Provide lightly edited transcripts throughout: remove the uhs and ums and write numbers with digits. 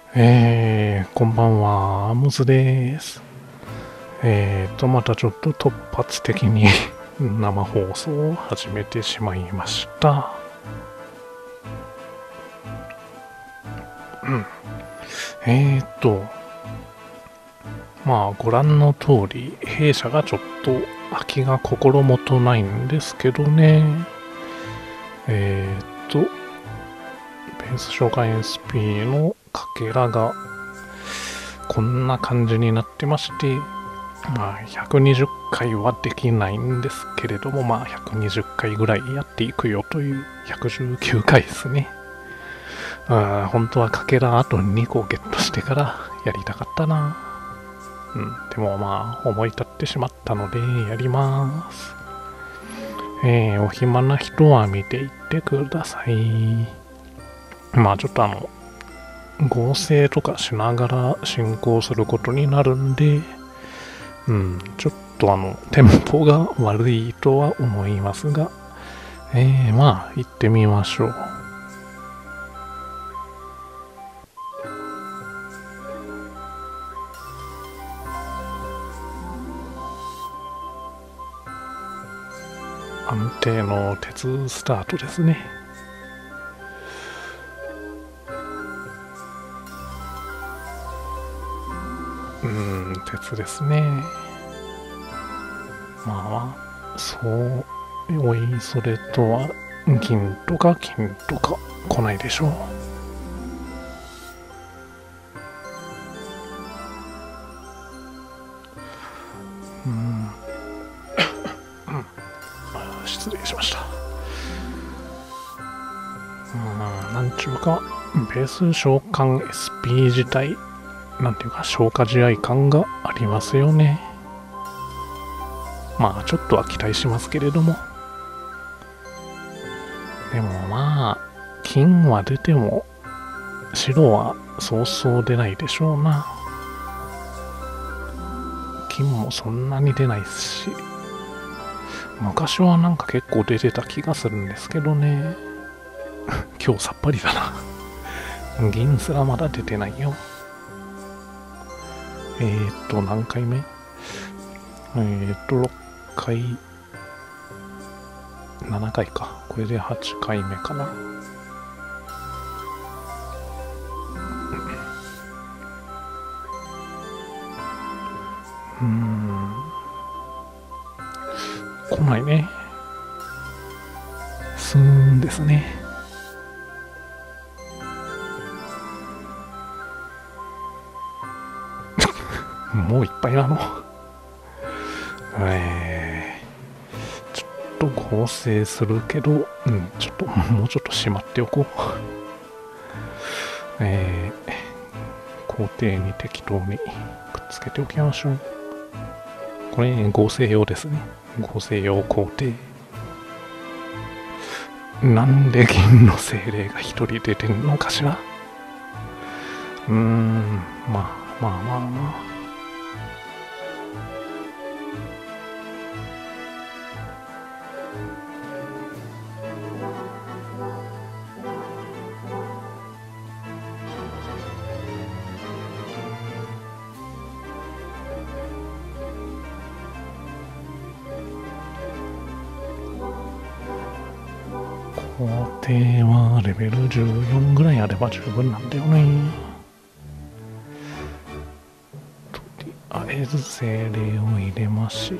こんばんは、アムズです。またちょっと突発的に生放送を始めてしまいました。えーと、まあ、ご覧の通り、弊社がちょっと空きが心もとないんですけどね。えーと、ベース召喚 SP のかけらがこんな感じになってまして、まあ、120回はできないんですけれども、まあ、120回ぐらいやっていくよという119回ですね。本当はかけらあと2個ゲットしてからやりたかったな。でもまあ、思い立ってしまったのでやります。お暇な人は見ていってください。まあ、ちょっと合成とかしながら進行することになるんで、ちょっとテンポが悪いとは思いますが、まあ、行ってみましょう。安定の鉄スタートですね。鉄ですね。まあ、そうおいそれとは銀とか金とか来ないでしょう。失礼しました。なんちゅうかベース召喚 SP 自体なんていうか消化試合感がありますよね。まあちょっとは期待しますけれども、でもまあ金は出ても白はそうそう出ないでしょうな。金もそんなに出ないですし、昔はなんか結構出てた気がするんですけどね。今日さっぱりだな。銀すらまだ出てないよ。何回目6回、7回か。これで8回目かな。来ないね。スーンですね。もういっぱいなの。ちょっと合成するけど、ちょっと、もうちょっとしまっておこう。工程に適当にくっつけておきましょう。これ、合成用ですね。合成用工程。なんで銀の精霊が一人出てんのかしら。まあまあまあまあ。工程はレベル14ぐらいあれば十分なんだよね。とりあえず精霊を入れまして、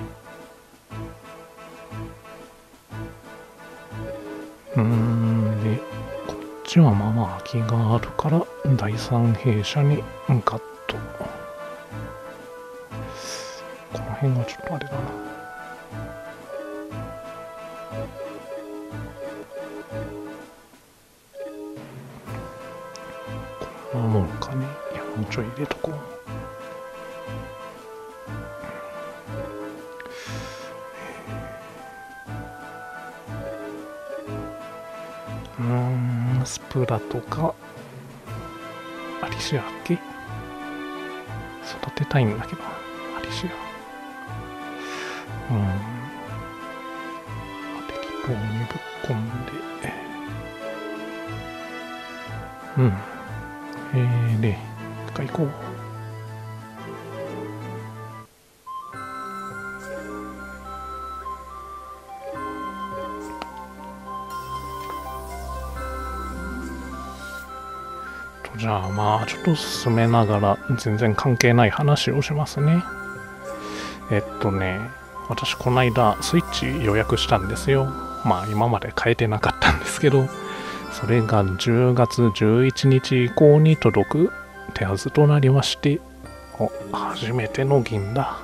で、こっちはまあまあ空きがあるから、第三兵舎に向かっと。この辺がちょっとあれだな。こんなもんかね。いや、もうちょい入れとこう。スプラとか、アリシアだっけ？育てたいんだけど、アリシア。適当にぶっ込んで、 で、一回行こう。じゃあまあちょっと進めながら全然関係ない話をしますね。私この間スイッチ予約したんですよ。まあ今まで変えてなかったんですけど、それが10月11日以降に届く手はずとなりまして、初めての銀だ。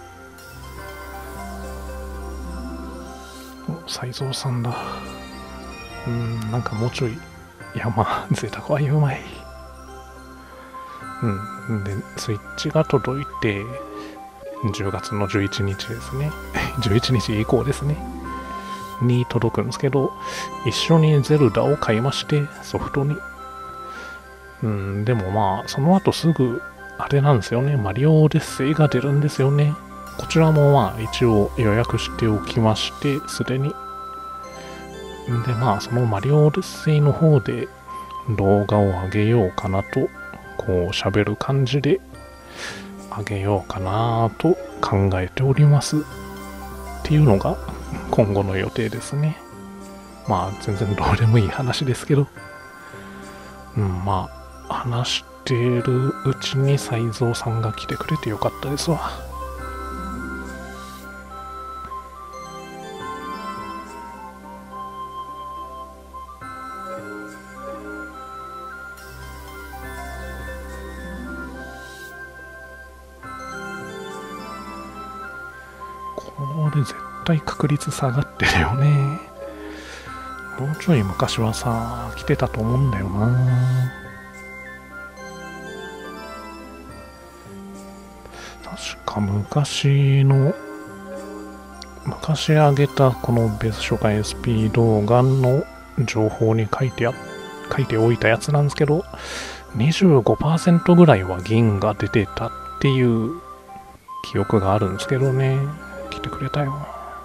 斎蔵さんだ。なんかもうちょい、いやまあ贅沢は言うまい。で、スイッチが届いて、10月の11日ですね。11日以降ですね。に届くんですけど、一緒にゼルダを買いまして、ソフトに。でもまあ、その後すぐ、あれなんですよね。マリオオデッセイが出るんですよね。こちらもまあ、一応予約しておきまして、すでに。でまあ、そのマリオオデッセイの方で動画を上げようかなと、こう喋る感じであげようかなと考えておりますっていうのが今後の予定ですね。まあ全然どうでもいい話ですけど、まあ話してるうちに斎蔵さんが来てくれてよかったですわ。これ絶対確率下がってるよね。もうちょい昔はさ、来てたと思うんだよな。確か昔上げたこのベース初回 SP 動画の情報に書いておいたやつなんですけど、25% ぐらいは銀が出てたっていう記憶があるんですけどね。来てくれたよ。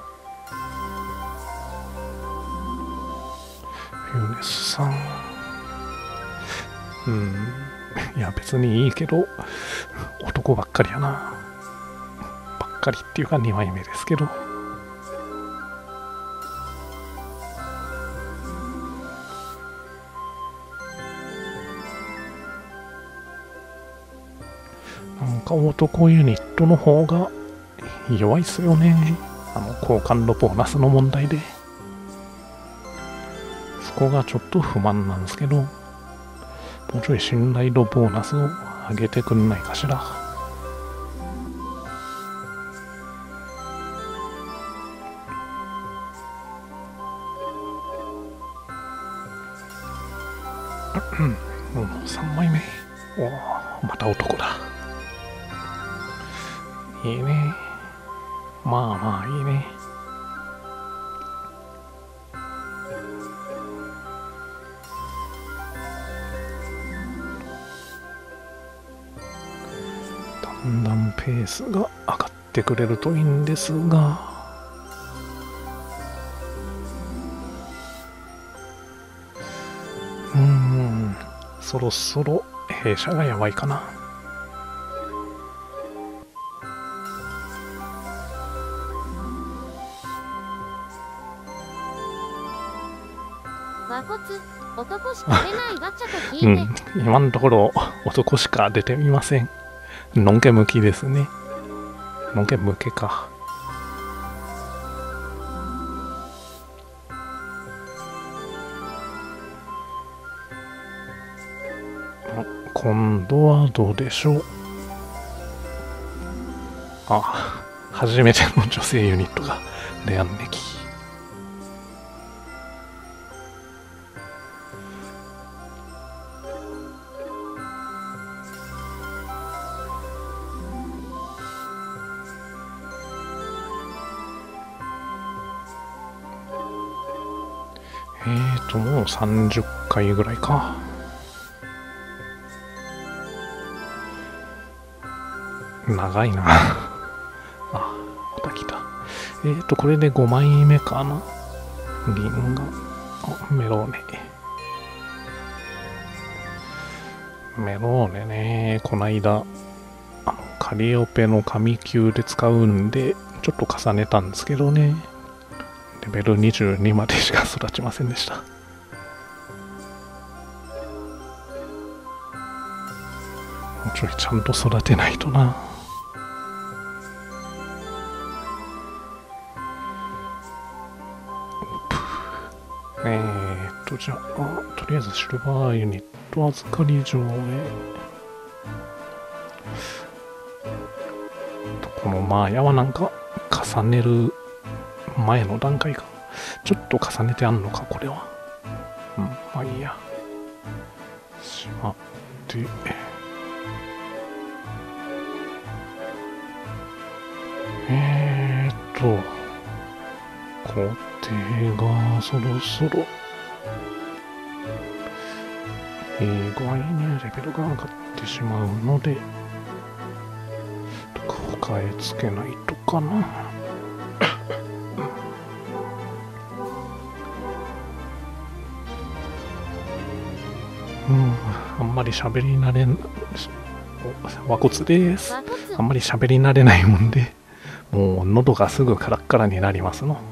フューネスさん。いや別にいいけど、男ばっかりやな。ばっかりっていうか2枚目ですけど。なんか男ユニットの方が弱いっすよね。好感度ボーナスの問題で。そこがちょっと不満なんですけど、もうちょい信頼度ボーナスを上げてくんないかしら。もう3枚目。また男だ。いいね。まあまあいいね。だんだんペースが上がってくれるといいんですが、そろそろ弊社がやばいかな。 和骨、男しか出ないガチャと聞いて、 今のところ男しか出てみません。のんけ向きですね。のんけ向けか。今度はどうでしょう。初めての女性ユニットがレアンネキ。もう30回ぐらいか。長いな。また来た。これで5枚目かな。銀が。メローネ。 メローネね、こないだ、カリオペの神級で使うんで、ちょっと重ねたんですけどね、レベル22までしか育ちませんでした。もうちょいちゃんと育てないとな。じゃあ、とりあえずシルバーユニット預かり場へ。このマーヤはなんか重ねる前の段階か。ちょっと重ねてあんのか、これは。まあいいや。しまって。工程がそろそろ意外にレベルが上がってしまうので、替え付けないとかな。あんまり喋り慣れん、和骨です。あんまり喋り慣れないもんで、もう喉がすぐカラッカラになりますの。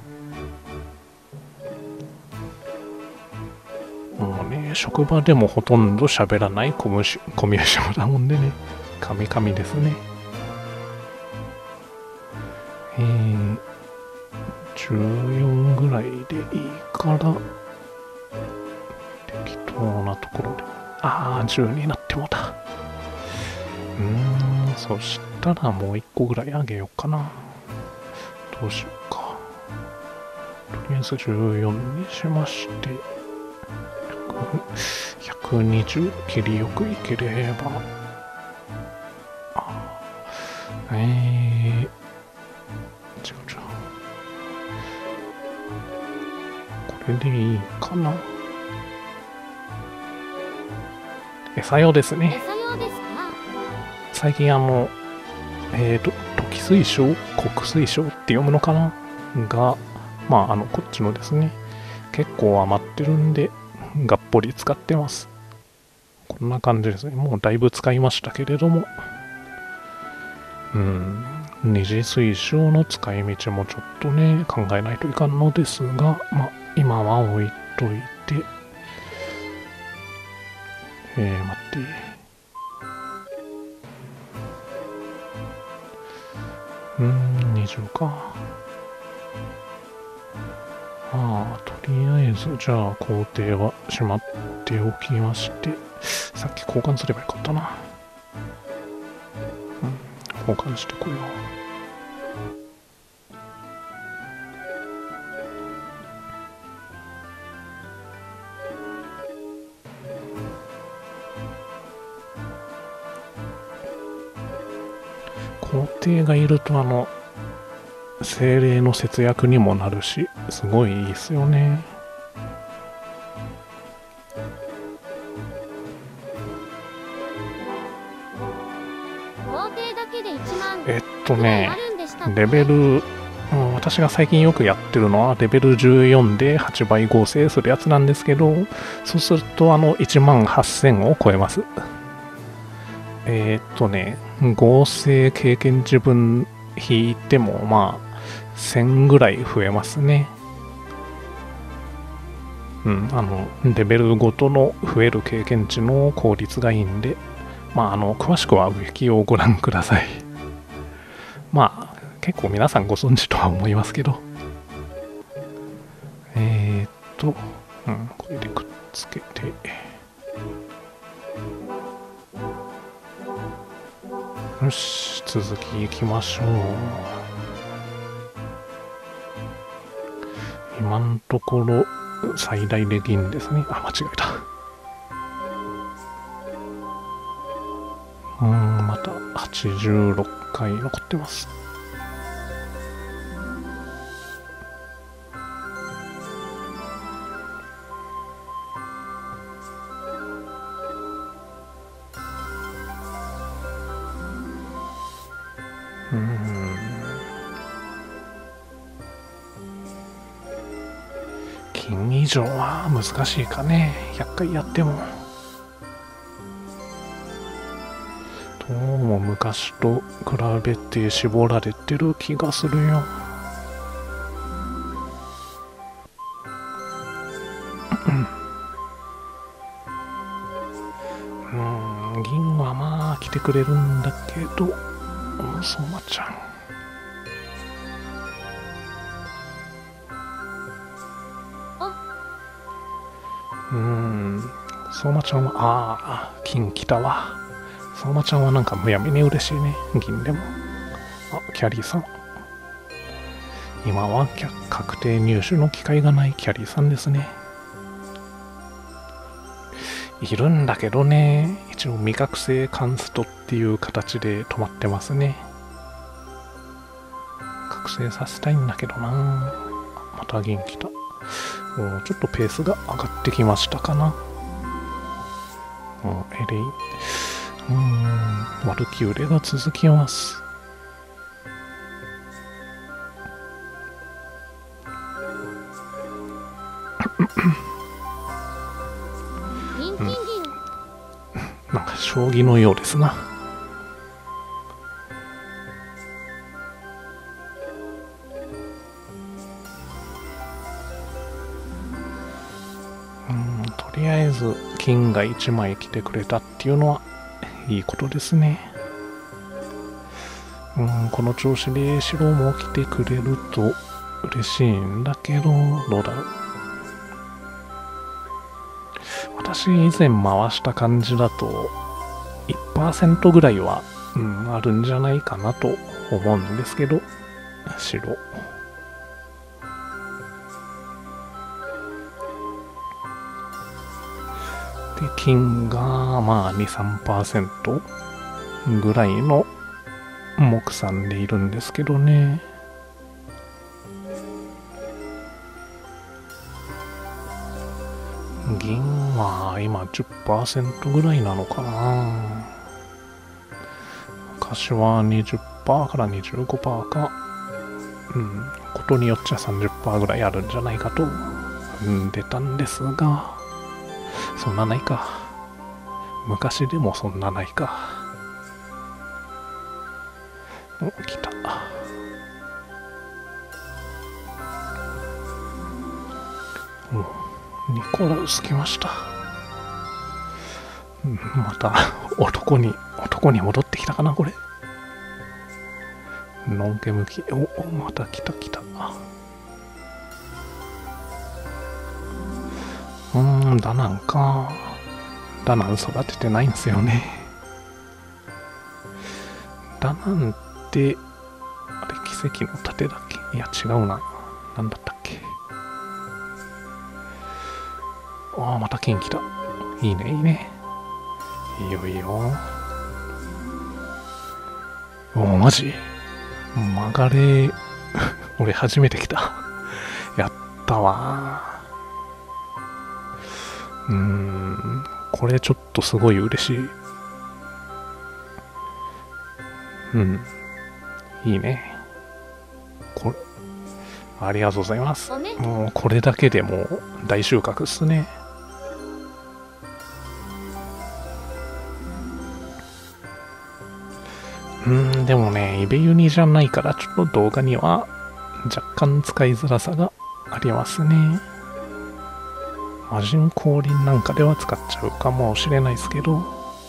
もうね、職場でもほとんど喋らないコミュ障だもんでね、カミカミですね。14ぐらいでいいから、適当なところで。10になってもだ。そしたらもう1個ぐらいあげようかな。どうしようか。とりあえず14にしまして、120切りよくいければ。違う。これでいいかな。餌用ですね。 餌用ですか？ 最近トキ水晶、黒水晶って読むのかなが、こっちのですね、結構余ってるんで、がっぽり使ってます。こんな感じですね。もうだいぶ使いましたけれども。二次水晶の使い道もちょっとね、考えないといかんのですが、今は置いといて、待って。20か。とりあえず、じゃあ工程はしまっておきまして、さっき交換すればよかったな。交換してこよう。工程がいると精霊の節約にもなるし、すごいいいですよね。レベル、私が最近よくやってるのはレベル14で8倍合成するやつなんですけど、そうすると18000を超えます。合成経験値分引いても1000ぐらい増えますね。レベルごとの増える経験値の効率がいいんで、詳しくはウィキをご覧ください。結構皆さんご存知とは思いますけど。これでくっつけて。よし、続きいきましょう。今のところ、最大で銀ですね。間違えた。また86回残ってます。金以上は難しいかね。100回やっても。 どうも昔と比べて絞られてる気がするよ。銀はまあ来てくれるんだけど、相馬ちゃん。相馬ちゃんは、金来たわ。相馬ちゃんはなんかむやみに嬉しいね。銀でも。キャリーさん。今は確定入手の機会がないキャリーさんですね。いるんだけどね、一応未覚醒カンストっていう形で止まってますね。覚醒させたいんだけどな。また銀来た。ちょっとペースが上がってきましたかな。エレイ。ワルキューレが続きます。なんか将棋のようですな。とりあえず金が1枚来てくれたっていうのはいいことですね。この調子で白も来てくれると嬉しいんだけど、どうだろう。私以前回した感じだと 1% ぐらいは、あるんじゃないかなと思うんですけど、白。で、金がまあ 2、3% ぐらいの目算でいるんですけどね。銀は今 10% ぐらいなのかな。昔は 20% から 25% か、ことによっちゃ 30% ぐらいあるんじゃないかと出たんですが、そんなないか。昔でもそんなないか。来た。ニコラウス来ました。また男に戻ってきたかな、これ。のんけ向き。また来た。ダナンか。ダナン育ててないんですよね。ダナンって、あれ、奇跡の盾だっけ？いや、違うな。なんだったっけ？また金来た。いいね。いいよ。マジ？曲がれ、俺初めて来た。やったわ。これちょっとすごい嬉しい。いいね。ありがとうございます。もうこれだけでもう大収穫っすね。でもね、イベユニじゃないからちょっと動画には若干使いづらさがありますね。魔人降臨なんかでは使っちゃうかもしれないですけど、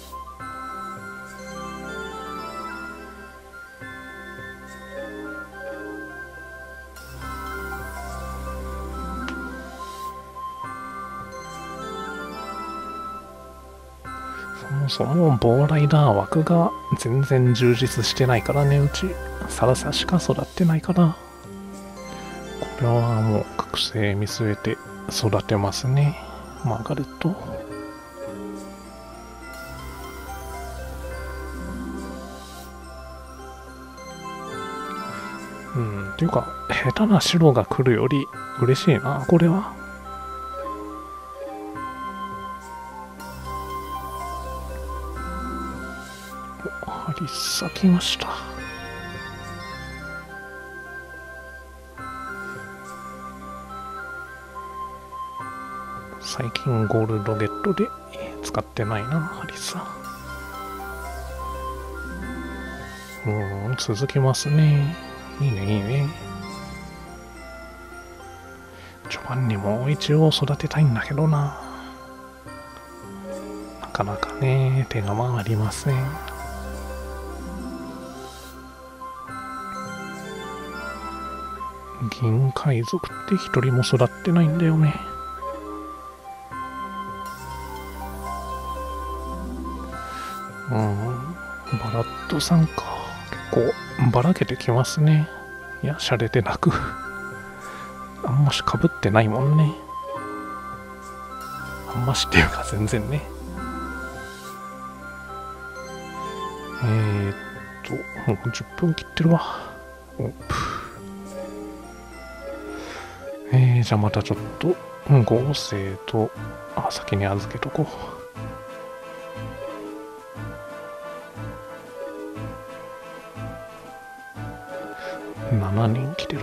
そもボーライダー枠が全然充実してないからね、うち。サラサしか育ってないから。これはもう覚醒見据えて育てますね。マーガレット。っていうか、下手な白が来るより嬉しいな、これは。ハリッサ来ました。最近ゴールドゲットで使ってないな、ハリッサ。 続きますね。いいね、いいね。序盤にも一応育てたいんだけどな。なかなかね、手が回りません。銀海賊って一人も育ってないんだよね。バラットさんか。結構ばらけてきますね。いや、洒落てなく。あんましかぶってないもんね。あんましっていうか全然ね。もう10分切ってるわ。じゃあまたちょっと、合成と、先に預けとこう。7人来てる。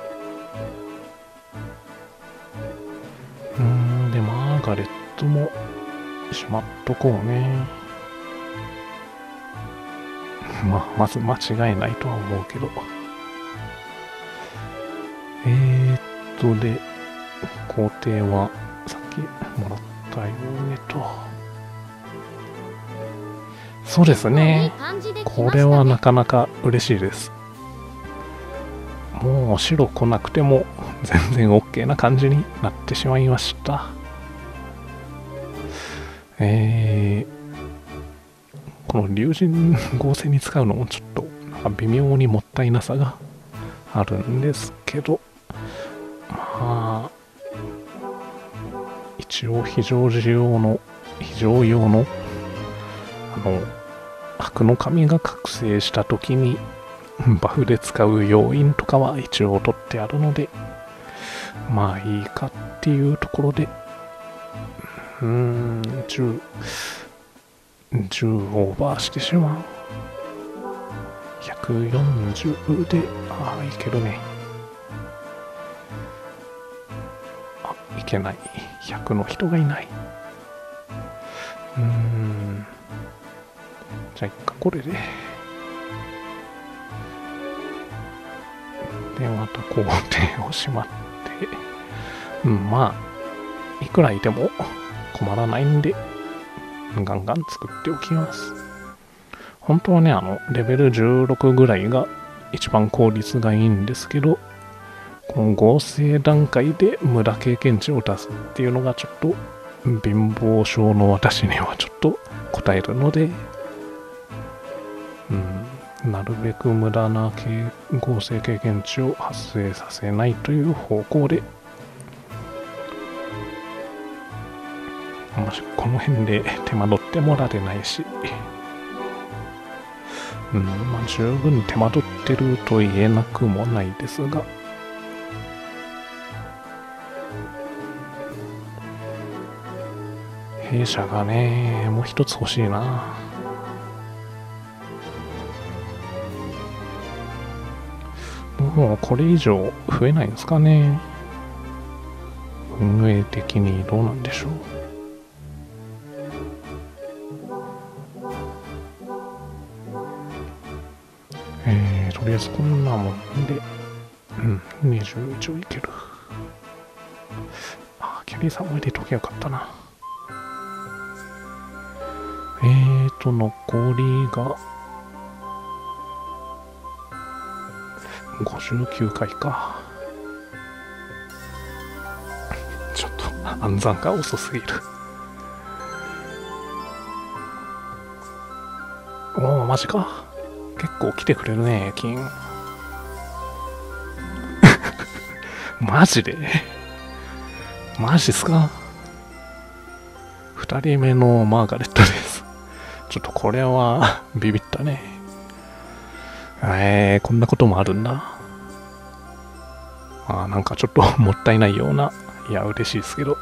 で、マーガレットもしまっとこうね。まず間違いないとは思うけど。で、工程はさっきもらったよねと。そうですね。これはなかなか嬉しいです。もう白来なくても全然 OK な感じになってしまいました。この龍神合成に使うのもちょっとなんか微妙にもったいなさがあるんですけど、一応非常用の悪の神が覚醒した時にバフで使う要因とかは一応取ってあるので、まあいいかっていうところで、10オーバーしてしまう。140で、いけるね。いけない。100の人がいない。じゃあ一回これで。で、また工程をしまって、まあ、いくらいても困らないんで、ガンガン作っておきます。本当はね、レベル16ぐらいが一番効率がいいんですけど、この合成段階で無駄経験値を出すっていうのがちょっと貧乏症の私にはちょっと応えるので、なるべく無駄な合成経験値を発生させないという方向で、この辺で手間取ってもられないし、十分手間取ってると言えなくもないですが、弊社がね、もう一つ欲しいな。もうこれ以上増えないんですかね。運営的にどうなんでしょう。とりあえずこんなもんで、20以上いける。キャリーさんも入れとけよかったな。残りが59回か。ちょっと暗算が遅すぎる。マジか。結構来てくれるね、金。マジでマジっすか。2人目のマーガレットです。ちょっとこれはビビったね。こんなこともあるんだ。なんかちょっともったいないような。いや、嬉しいですけど。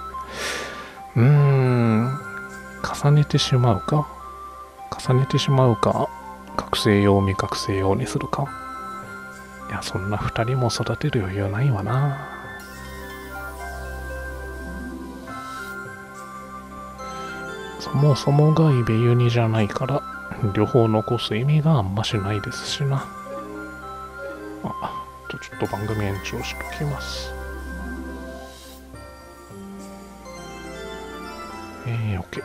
重ねてしまうか。覚醒用未覚醒用にするか。いや、そんな2人も育てる余裕ないわな。 そもそもがイベユニじゃないから、両方残す意味があんましないですしな。ちょっと番組延長しときます。OK。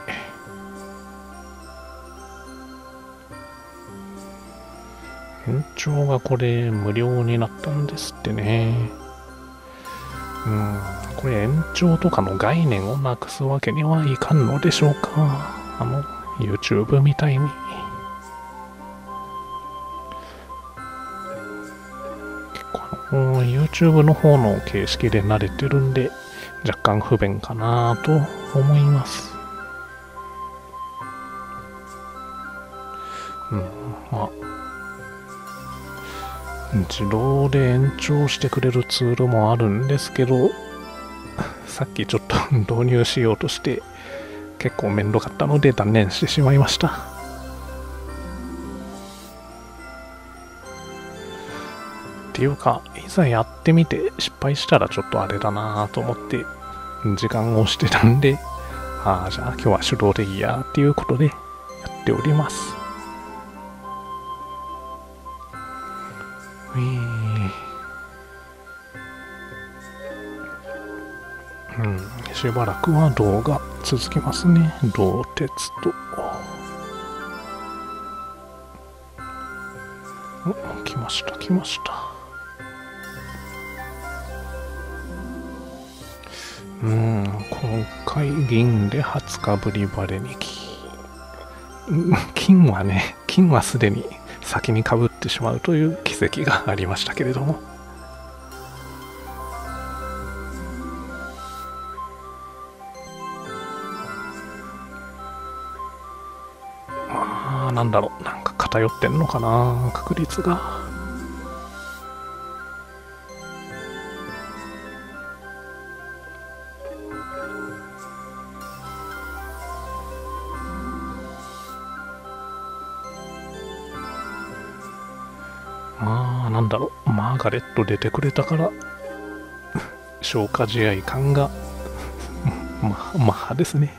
延長がこれ無料になったんですってね。これ延長とかの概念をなくすわけにはいかんのでしょうか。YouTube みたいに。結構YouTube の方の形式で慣れてるんで、若干不便かなと思います。自動で延長してくれるツールもあるんですけど、さっきちょっと導入しようとして結構めんどかったので断念してしまいました。っていうか、いざやってみて失敗したらちょっとあれだなと思って時間を押してたんで、じゃあ今日は手動でいいやっていうことでやっております。しばらくは動画続きますね。動鉄と。来ました、来ました。今回銀で20日ぶりバレに金はすでに先にかぶってしまうという奇跡がありましたけれども。なんだろう、なんか偏ってんのかな、確率が。なんだろう、マーガレット出てくれたから消化試合感がマッハですね。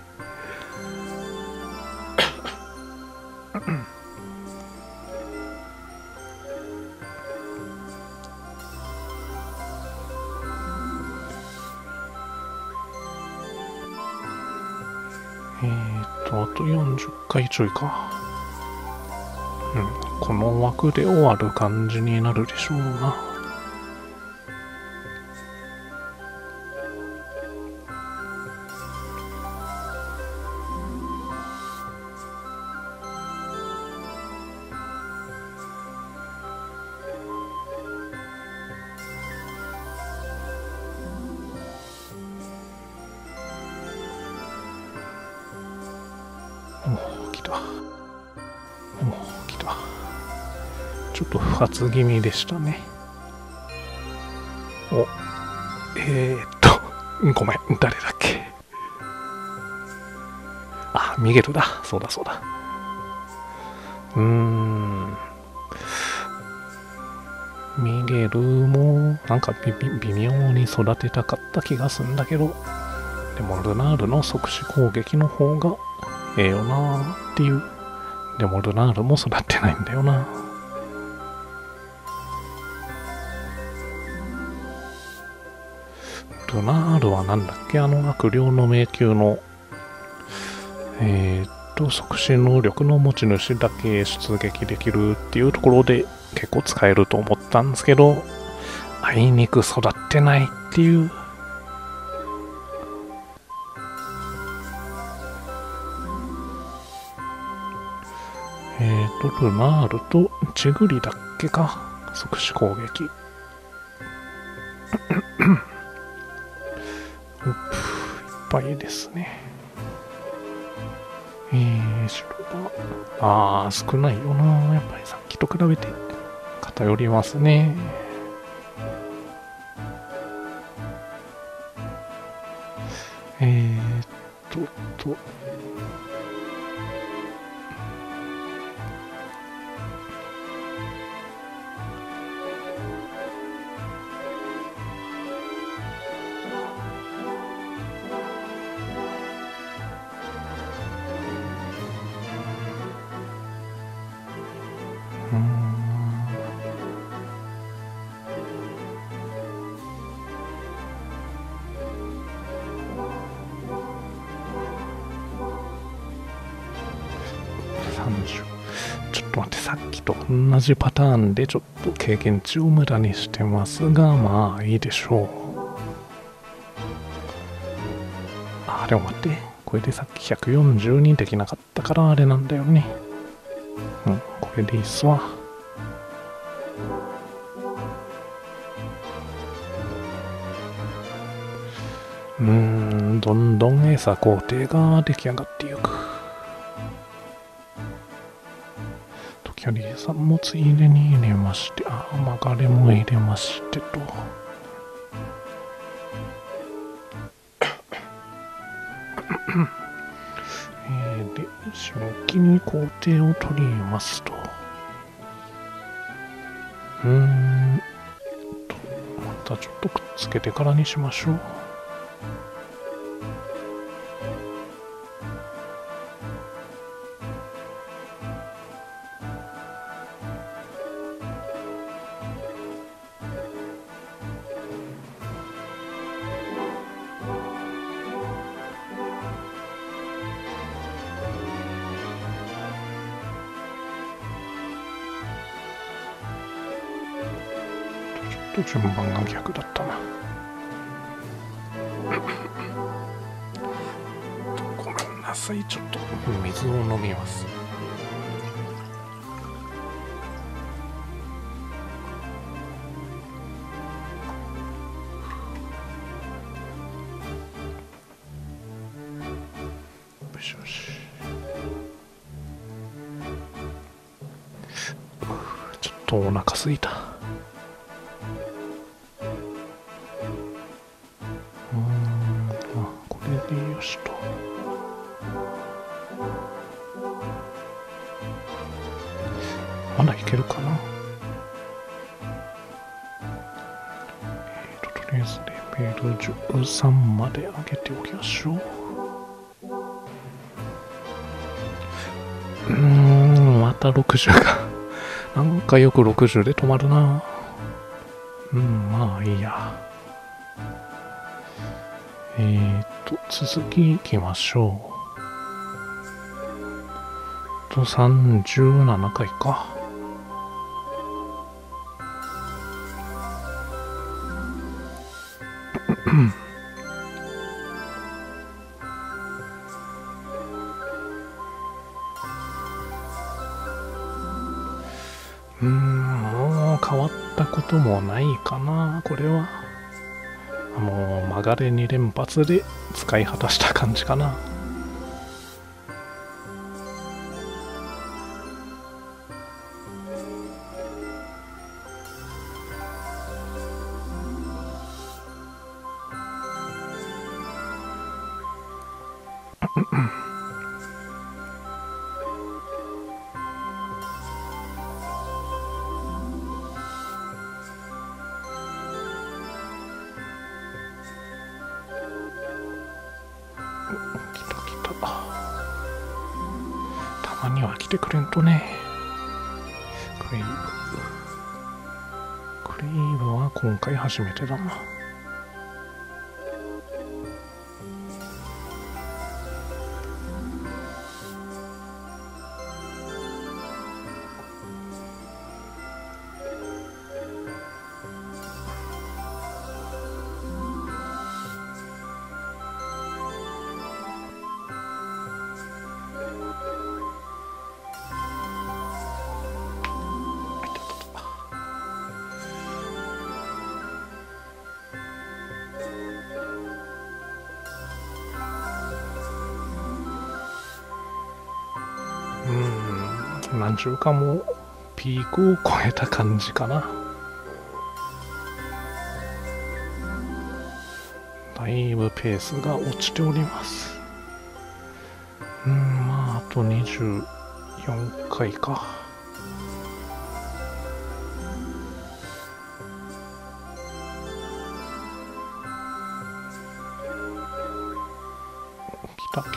あと40回ちょいか。この枠で終わる感じになるでしょうな。来た。来た。ちょっと不発気味でしたね。ごめん、誰だっけ。ミゲルだ。そうだ。ミゲルもなんか微妙に育てたかった気がするんだけど、でもルナールの即死攻撃の方がええよなーっていう。でもルナールも育ってないんだよな。ルナールはなんだっけ、悪霊の迷宮の即死能力の持ち主だけ出撃できるっていうところで結構使えると思ったんですけど、あいにく育ってないっていう。ルナールとチグリだっけか、即死攻撃。いっぱいですね。白が少ないよな。やっぱりさっきと比べて偏りますね。 30。ちょっと待って、さっきと同じパターンでちょっと経験値を無駄にしてますが、まあいいでしょう。でも待って。これでさっき142できなかったからあれなんだよね。これでいいっすわ。どんどん餌工程が出来上がっていく。時折餌もついでに入れまして、曲がれも入れましてと。で、締め切り工程を取りますと。またちょっとくっつけてからにしましょう。ちょっと順番が逆だったな。ごめんなさい、ちょっと水を飲みます。よしよし。ちょっとお腹すいた。これでよしと。まだいけるかな。とりあえずレベル13まで上げておきましょう。また60か。なんかよく60で止まるな。まあいいや。続きいきましょう。37回か。もう変わったこともないかな、これは。曲がれ2連発で使い果たした感じかな。たまには来てくれんとね。クレイブは今回初めてだな。何ちゅうかもうピークを超えた感じかな。だいぶペースが落ちております。まああと24回か。来た。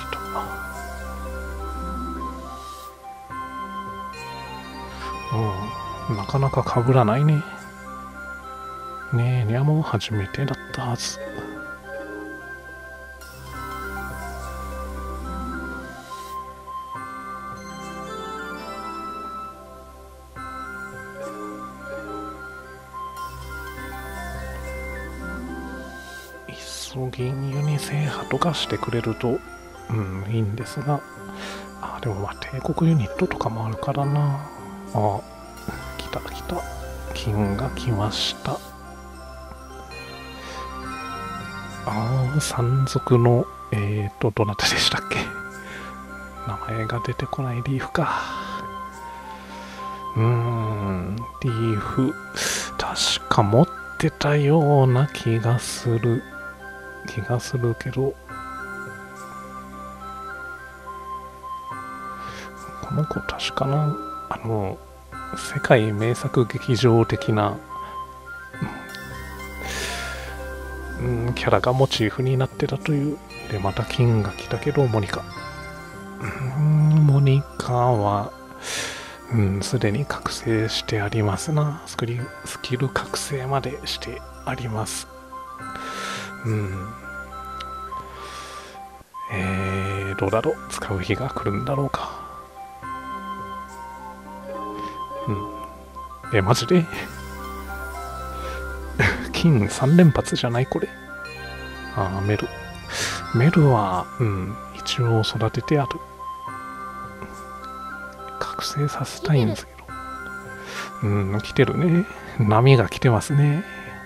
なかなか被らないね。ねえ、にゃも初めてだったはず。 そう銀ユニ制覇とかしてくれるといいんですが、でもまあ帝国ユニットとかもあるからな。来た金が来ました。山賊のどなたでしたっけ、名前が出てこない。リーフか。リーフ確か持ってたような気がするけど、この子確かな、世界名作劇場的な、キャラがモチーフになってたという。でまた金が来たけど、モニカはすでに覚醒してありますな。スキル覚醒までしてあります。どうだろう、使う日が来るんだろうか。マジで金3連発じゃないこれ。メルは一応育ててある。覚醒させたいんですけど。来てるね。波が来てますね。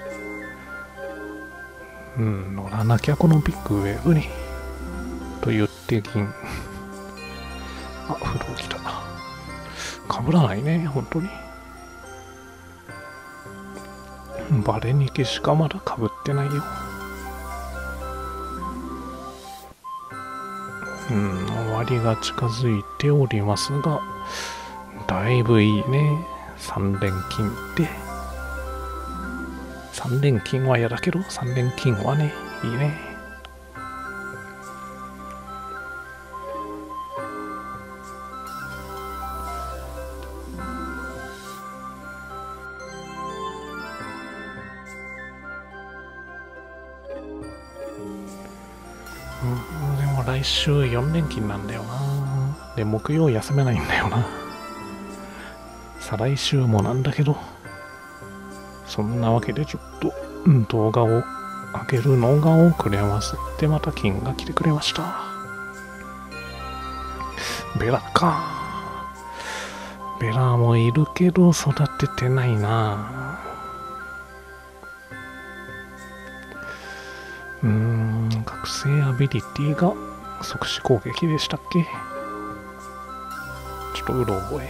乗らなきゃこのビッグウェーブに。と言って銀。フロー来た。かぶらないね、本当に。バレニケしかまだかぶってないよ。終わりが近づいておりますが、だいぶいいね。3連金って。3連金は嫌だけど、3連金はね、いいね。でも来週4連勤なんだよな。で、木曜休めないんだよな。再来週もなんだけど、そんなわけでちょっと動画を上げるのが遅れますって、また金が来てくれました。ベラか。ベラもいるけど育ててないな。覚醒アビリティが即死攻撃でしたっけ。ちょっとうろ覚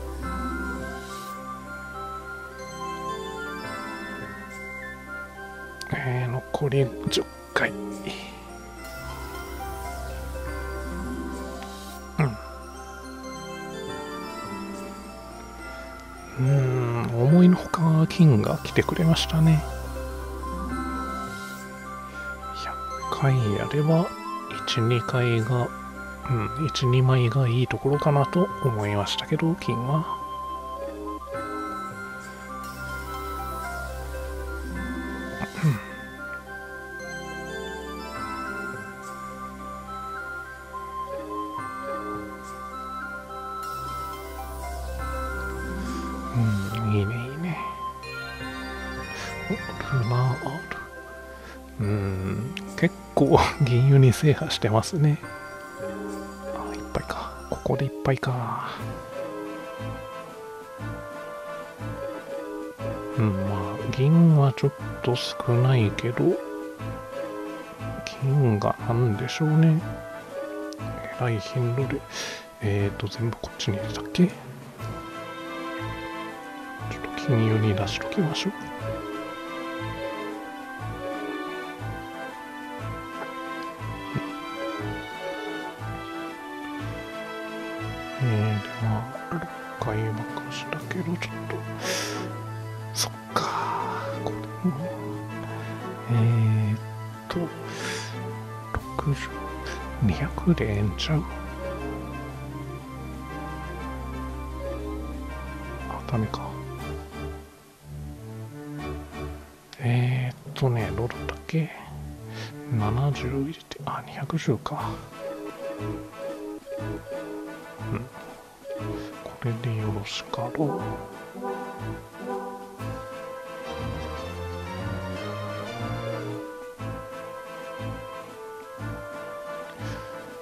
え。残り10回。思いのほか金が来てくれましたね。100回やれば1、2回が、1、2枚がいいところかなと思いましたけど、金は。いいね、いいね。ルナール。結構銀輸に制覇してますね。いっぱいか。ここでいっぱいか。まあ、銀はちょっと少ないけど、金がなんでしょうね。えらい頻度で。全部こっちに入れたっけ？金融に出しときましょう。まあ6回任したけど、ちょっとそっか、これも60、200でええんちゃう？ダメか。どうだったっけ ?70 入れて、210か。これでよろしかろう。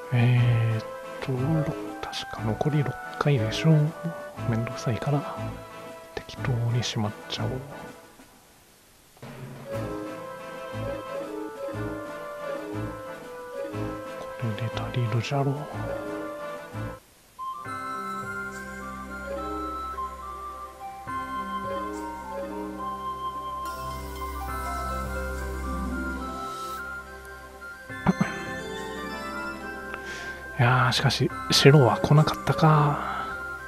確か残り6回でしょ。めんどくさいから適当にしまっちゃおう。これで足りるじゃろう。いやー、しかし白は来なかったか。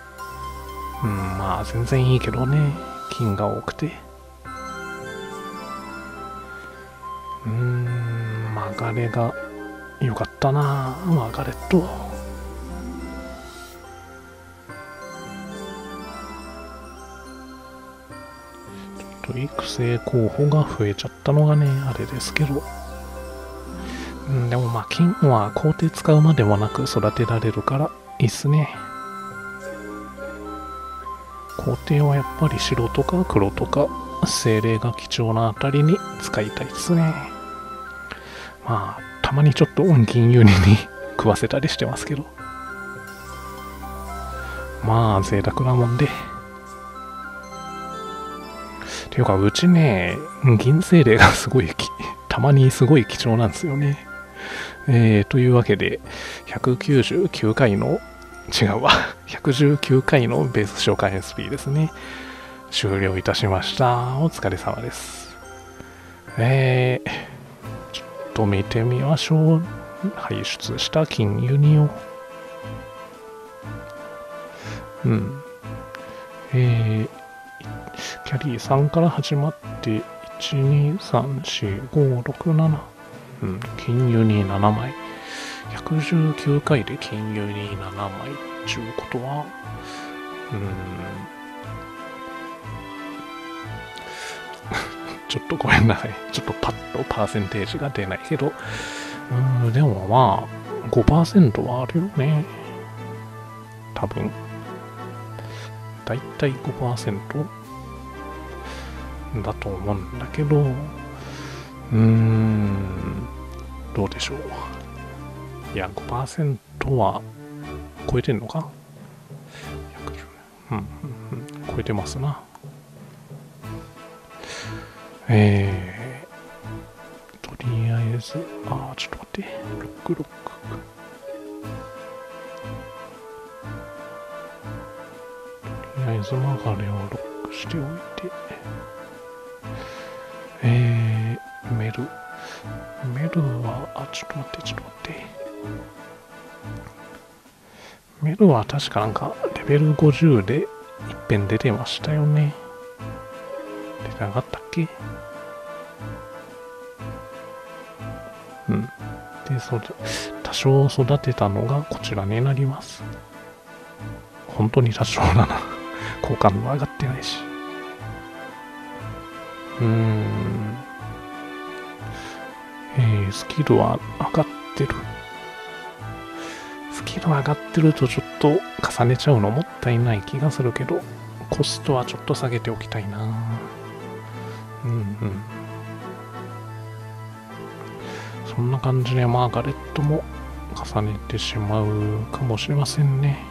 まあ全然いいけどね、金が多くて。マガレがよかったな。マガレット。ちょっと育成候補が増えちゃったのがね、あれですけど。でもまあ金は皇帝使うまでもなく育てられるからいいっすね。皇帝はやっぱり白とか黒とか精霊が貴重なあたりに使いたいっすね。まあたまにちょっと銀ユニに食わせたりしてますけど、まあ贅沢なもんで。ていうかうちね、銀精霊がすごいたまにすごい貴重なんですよね。というわけで、199回の、違うわ、119回のベース召喚 SP ですね。終了いたしました。お疲れ様です。ちょっと見てみましょう。排出した金ユニを。キャリー3から始まって、1、2、3、4、5、6、7。金ユニ7枚。119回で金ユニ7枚ちゅうことは、ちょっとごめんなさい。ちょっとパッとパーセンテージが出ないけど、でもまあ、5% はあるよね。多分。だいたい 5% だと思うんだけど、どうでしょう。いや、5% は超えてんのか？ 110。超えてますな。とりあえず、ちょっと待って、66。とりあえずマガレをロックしておいて、メルは、ちょっと待って。メルは確かなんか、レベル50で一遍出てましたよね。出てなかったっけ？で、多少育てたのがこちらになります。本当に多少だな。好感度上がってないし。スキルは上がってる。スキル上がってるとちょっと重ねちゃうのもったいない気がするけど、コストはちょっと下げておきたいな。そんな感じでマーガレットも重ねてしまうかもしれませんね。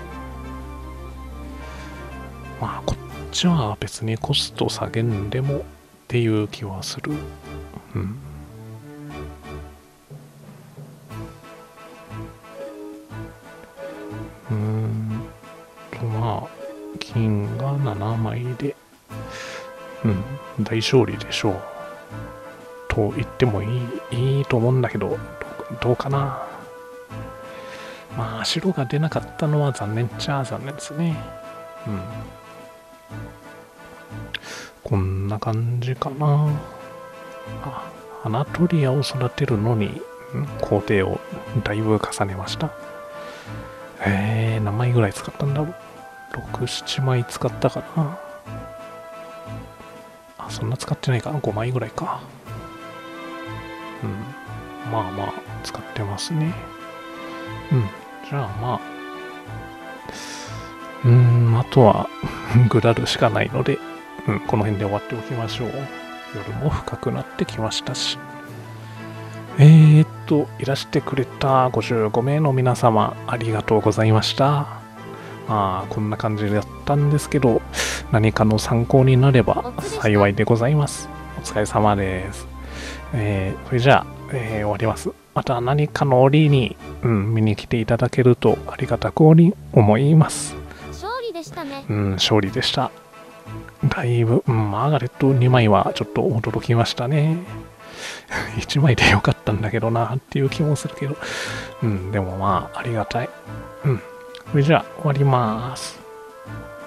まあこっちは別にコスト下げんでもっていう気はする。まあ金が7枚で大勝利でしょうと言ってもいいと思うんだけど、どうかな。まあ白が出なかったのは残念っちゃ残念ですね。こんな感じかな。アナトリアを育てるのに工程をだいぶ重ねました。何枚ぐらい使ったんだろう。6、7枚使ったかな。そんな使ってないかな。5枚ぐらいか。まあまあ使ってますね。じゃあまああとはグラルしかないので、この辺で終わっておきましょう。夜も深くなってきましたし。 いらしてくれた55名の皆様、ありがとうございました。こんな感じだったんですけど、何かの参考になれば幸いでございます。お疲れ様です。それじゃあ、終わります。また何かの折に、見に来ていただけるとありがたく思います。 勝利でしたね。 勝利でした。だいぶ、マーガレット2枚はちょっと驚きましたね。1枚でよかったんだけどなっていう気もするけど、でもありがたい。それじゃあ終わります。